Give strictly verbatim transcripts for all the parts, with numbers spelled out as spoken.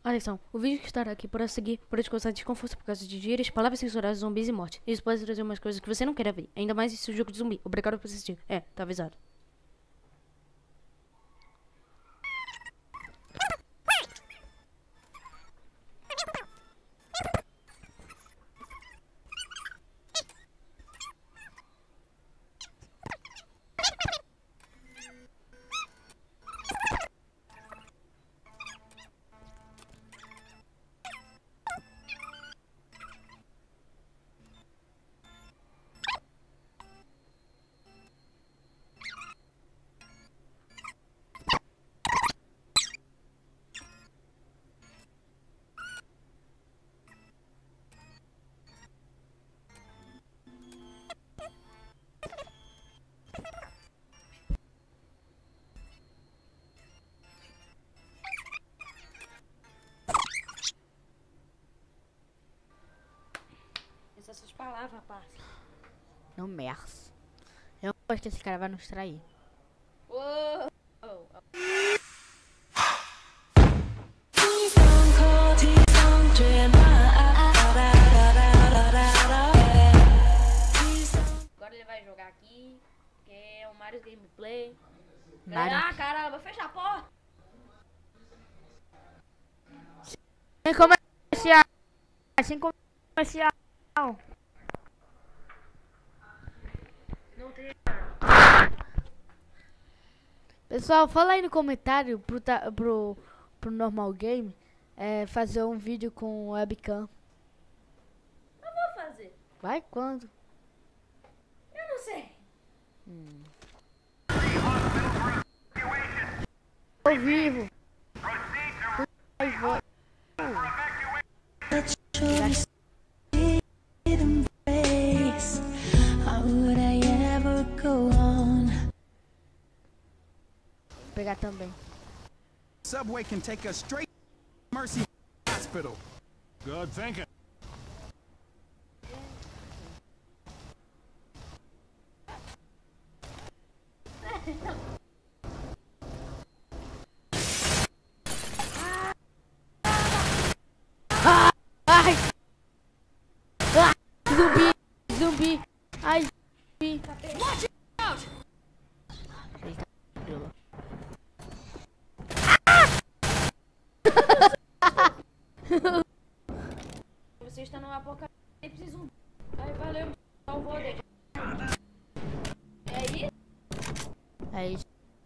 Atenção, o vídeo que estará aqui para seguir pode causar desconforto por causa de gírias, palavras censuradas, zumbis e morte. Isso pode trazer umas coisas que você não quer ver, ainda mais esse jogo de zumbi. Obrigado por assistir. É, tá avisado. Essas palavras, parça. Não merda. Eu acho que esse cara vai nos trair. Uou! Agora ele vai jogar aqui, que é o Mario Gameplay. Mario. Ah, caramba, fecha a porta! Sem comercial. Sem comercial. Não tem. Pessoal, fala aí no comentário pro, ta- pro, pro normal game é, fazer um vídeo com webcam. Eu vou fazer. Vai quando? Eu não sei. Hum. Ao vivo. Ai, vou. Vou pegar também. Subway can take us straight to Mercy Hospital. Good thinking. Ai! Ah, zumbi! Zumbi! Ai, zumbi! Watch out! Eita, pula. Você está no apocalipse zumbi. Ai, valeu, salvou dele. É isso? É isso.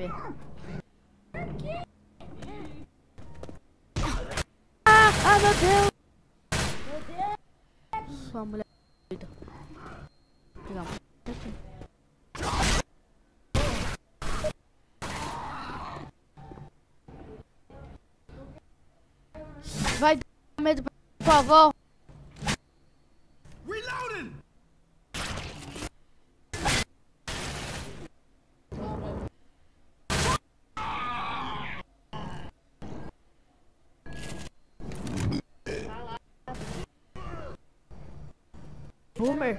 Ah, ah, meu Deus! Meu Deus! Sua mulher doida. Pegar um aqui. Vai dar medo, por favor. Reloading! Boomer.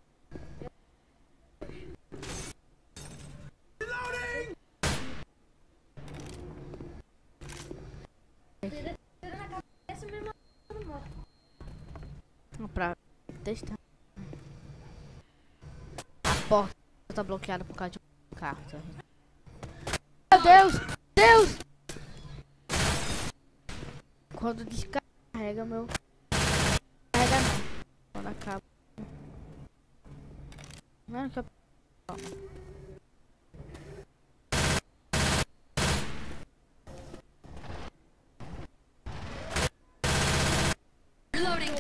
Reloading! Essa mesma morte. Pra testar. A porta tá bloqueada por causa de um carro. Tá? Meu Deus! Deus! Quando descarrega, meu. Carrega não. Quando acaba. Não, que eu... Reloading!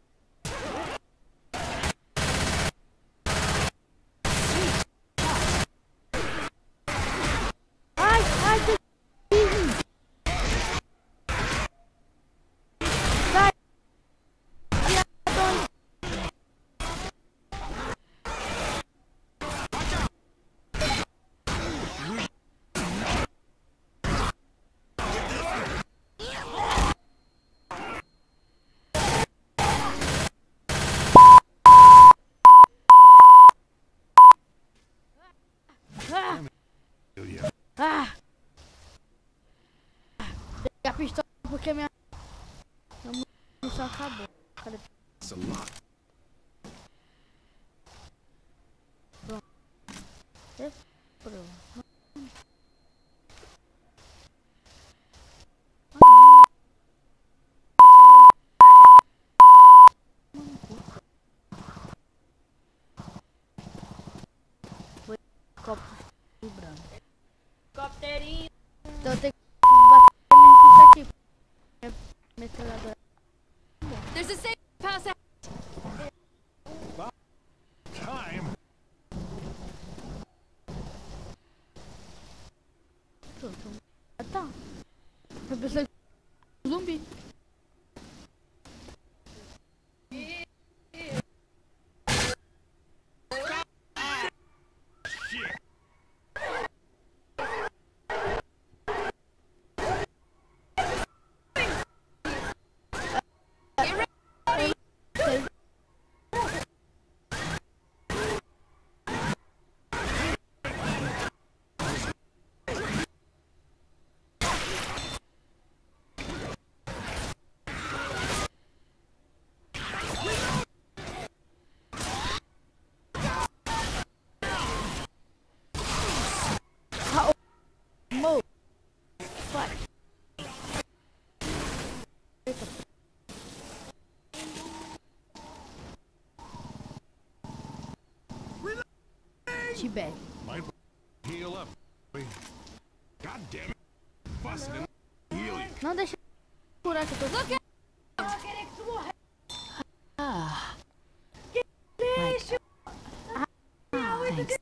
Ai, ai, que... Sai! Viadões! Ah! Ah! Peguei a pistola porque minha... A munição acabou. Cadê? It's a lot. É, pronto. Copo vibrando. Copterinho. Então eu tenho que bater mesmo com isso aqui. É metralhadora. There's a safe pass out. Time. Pronto. Ah, tá. Eu pensei que era um zumbi. Mo. Vai. Eita. Tibete. Might heal up. God damn it. Busted and heal you. Não deixa eu curar que eu tô... Look at Ah. Lixo. Ah, thanks.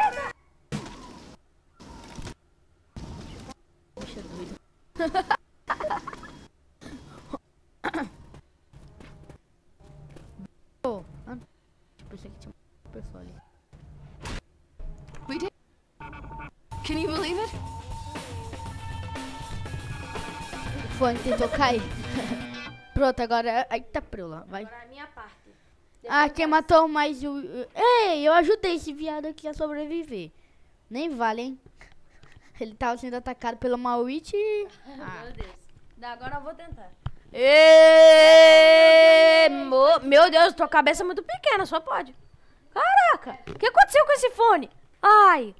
Poxa, doido. Oh, ah, pensei que tinha uma pessoa ali. we did. Can you believe it? O fone tentou cair. Pronto, agora... Eita, preula, vai. Agora é a minha parte. Ah, quem matou mais o... Ei, eu ajudei esse viado aqui a sobreviver. Nem vale, hein? Ele tava sendo atacado pela Mawitch e... Ah. Meu Deus. Da- Agora eu vou tentar. Ê, mo- Meu Deus, tua cabeça é muito pequena, só pode. Caraca, o que aconteceu com esse fone? Ai.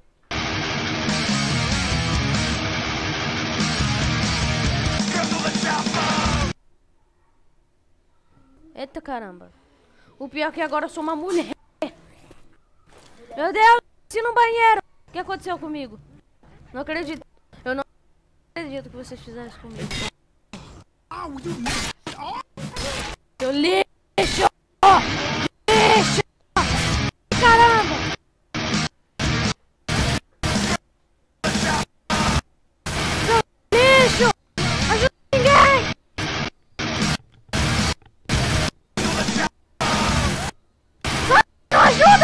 Eita caramba. O pior é que agora eu sou uma mulher. Meu Deus, desci no banheiro. O que aconteceu comigo? Não acredito. Eu não acredito que vocês fizeram isso comigo. Oh, you Seu lixo! Lixo! Caramba! Seu lixo! Ajuda ninguém! Não ajuda!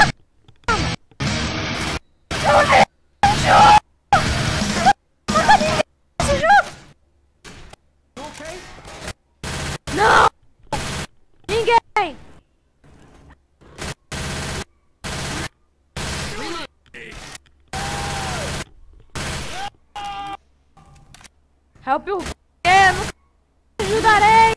Seu lixo! Não ajuda ninguém nesse jogo! okay? Não! Ninguém! Help you! Eu não te ajudarei!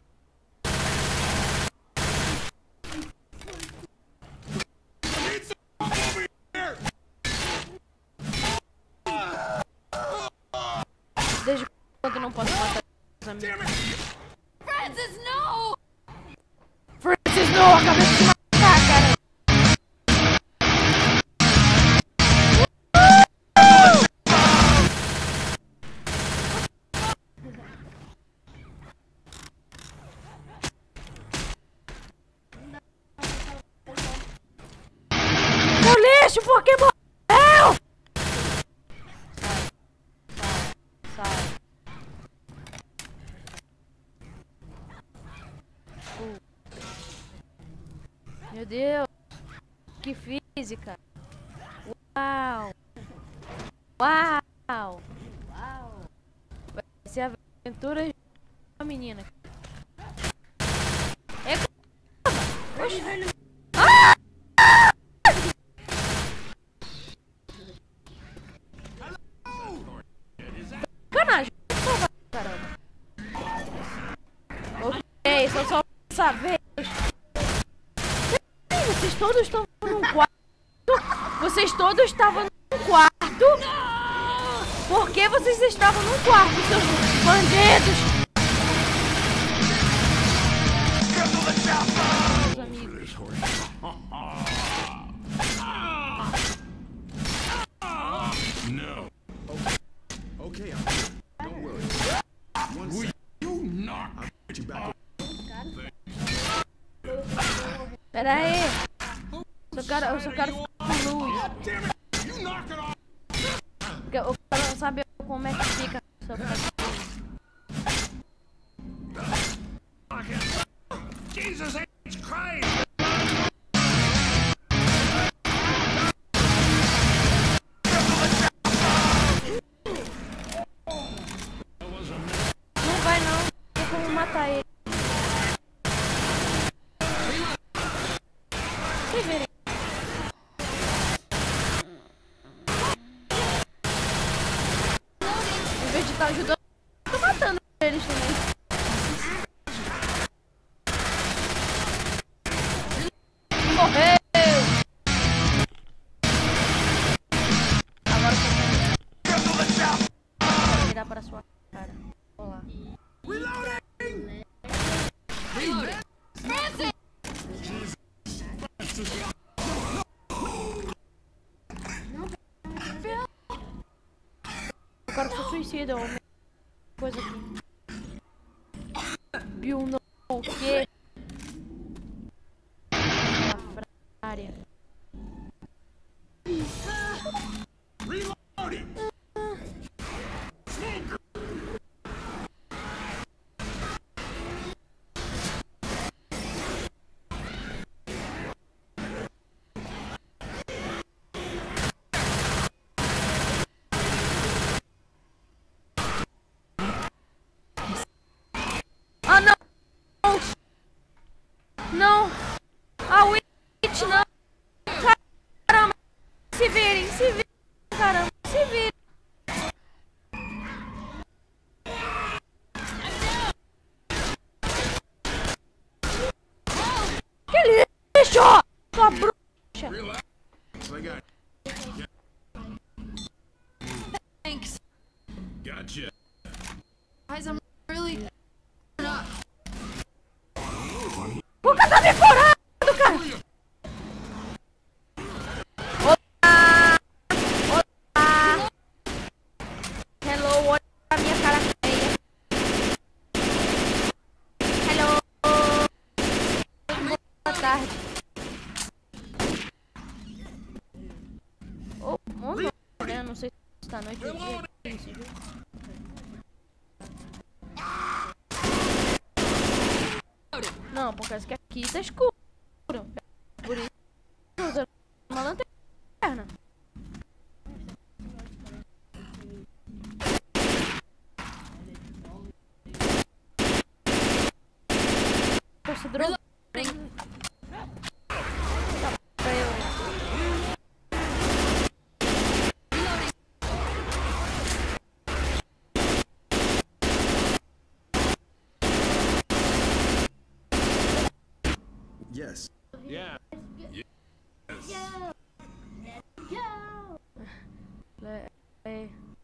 Desde quando eu não posso matar os amigos? Francis, no! Francis, não! Acabei de te matar, cara! Seu lixo, por que morreu? Sai, sai. Meu Deus, que física! Uau! Uau! Uau! Vai ser a aventura de uma menina. É caramba! Oxi! Ah! Sacanagem! Caramba! Ok, Ei, só só essa vez. Vocês todos estão num quarto. Vocês todos estavam num quarto. Por que vocês estavam num quarto, seus bandidos? Meus amigos. No. Okay, I'm here. Don't worry. One sec. You knock. I'll get you back. Pera aí. Eu só quero, eu só quero ficar com luz. Damn it! You knock it off. Porque eu quero saber como é que fica. Só pra... Jesus H. Christ! Não vai não. Tem como matar ele. Se virem. Em vez de estar ajudando, eu tô matando eles também. Morreu! Agora eu vou virar para sua cara. Olá. Reloading! Francis! O cara foi suicida, ou coisa aqui. Bill não o quê? A área. Reloading! Ah, não! Não! A Witch não! Caramba! Se virem, se virem! Caramba, se virem! Que lixo! Sua bruxa! Relax. I got Thanks. Gotcha. Guys, I'm really not. O cara tá decorado, cara! Olá! Olá! Hello, olha a minha cara feia. Hello! Boa tarde. Oh, ou não, né? Não sei se tá noite ou dia. Esse jogo. Não, por causa que aqui tá escuro. Por isso, usa uma lanterna. Poxa, droga. Pra eu. Yes. Yeah. Yes. É, é.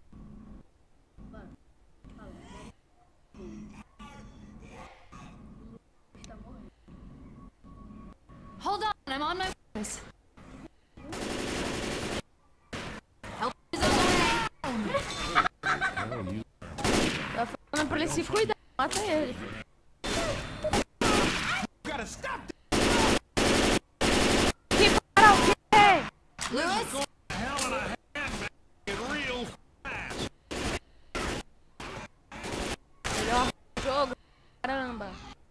Hold on, I'm on my ways. Help is on the way. Tá falando pra ele se cuidar. Mata ele. Gotta stop Que para o quê? Lewis? hell in a handbag real fast. Melhor jogo. Caramba.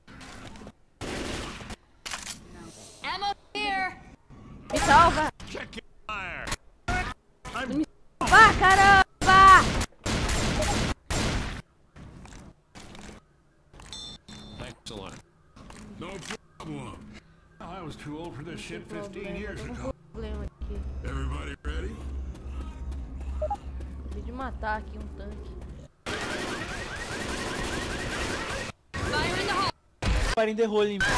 Ammo here. Me salva. Check your fire. I'm Vá, caramba. excellent. No problem. I was too old for this shit fifteen years ago. Problema aqui. Everybody ready? Acabei de matar aqui um tanque. Fire in the hole. firing the hole in me.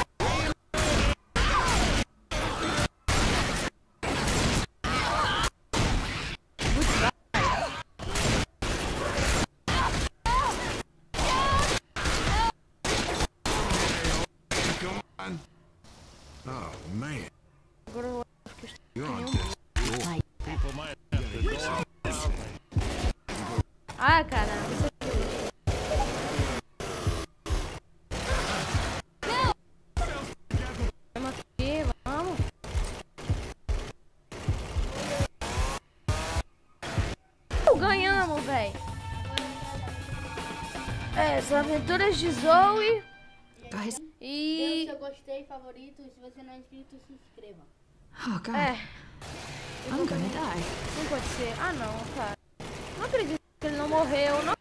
Oh man. Agora eu acho que eu estou You're on nenhum. death. People might have to go. Ah, caramba. Isso aqui. Vamos aqui, vamos. Ganhamos, velho. É, são aventuras de Zoey. Guys. E. Se eu gostei, favorito, se você não é inscrito, se inscreva. Oh God. É, I'm gonna die. não pode ser. Ah, não, cara. Não acredito que ele não morreu. Não